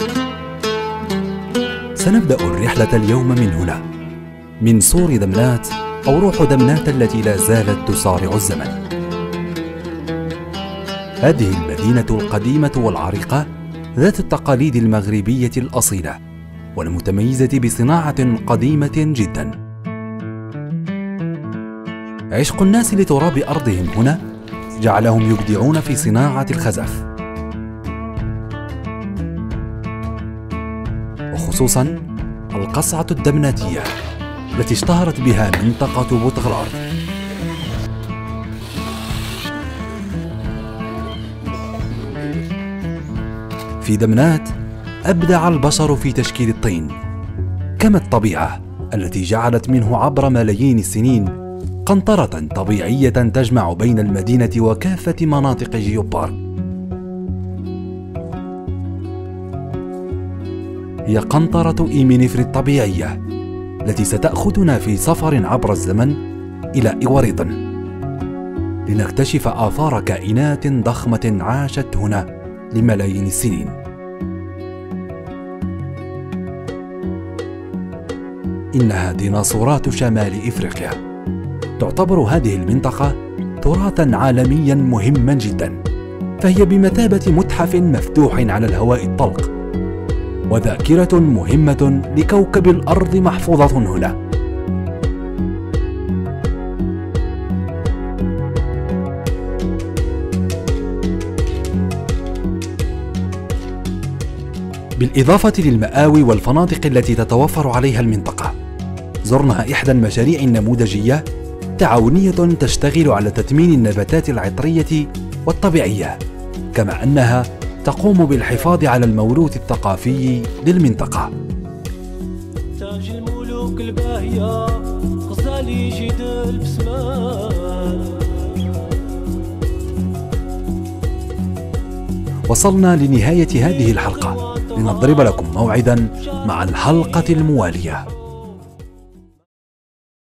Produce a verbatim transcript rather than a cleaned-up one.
سنبدأ الرحلة اليوم من هنا، من صور دمنات أو روح دمنات التي لا زالت تصارع الزمن. هذه المدينة القديمة والعريقة ذات التقاليد المغربية الأصيلة والمتميزة بصناعة قديمة جدا. عشق الناس لتراب أرضهم هنا جعلهم يبدعون في صناعة الخزف، وخصوصا القصعة الدمناتية التي اشتهرت بها منطقة بوتغلار. في دمنات أبدع البشر في تشكيل الطين، كما الطبيعة التي جعلت منه عبر ملايين السنين قنطرة طبيعية تجمع بين المدينة وكافة مناطق جيوبارك. هي قنطرة إيمينيفر الطبيعية التي ستأخذنا في سفر عبر الزمن إلى إيوريطن لنكتشف آثار كائنات ضخمة عاشت هنا لملايين السنين. إنها ديناصورات شمال إفريقيا. تعتبر هذه المنطقة تراثاً عالمياً مهماً جداً، فهي بمثابة متحف مفتوح على الهواء الطلق، وذاكرة مهمة لكوكب الأرض محفوظة هنا. بالإضافة للمآوي والفنادق التي تتوفر عليها المنطقة، زرنا إحدى المشاريع النموذجية تعاونية تشتغل على تثمين النباتات العطرية والطبيعية، كما أنها تقوم بالحفاظ على الموروث الثقافي للمنطقة. تاج الملوك الباهية غزالي جيد البسمان. وصلنا لنهاية هذه الحلقة، لنضرب لكم موعدا مع الحلقة الموالية.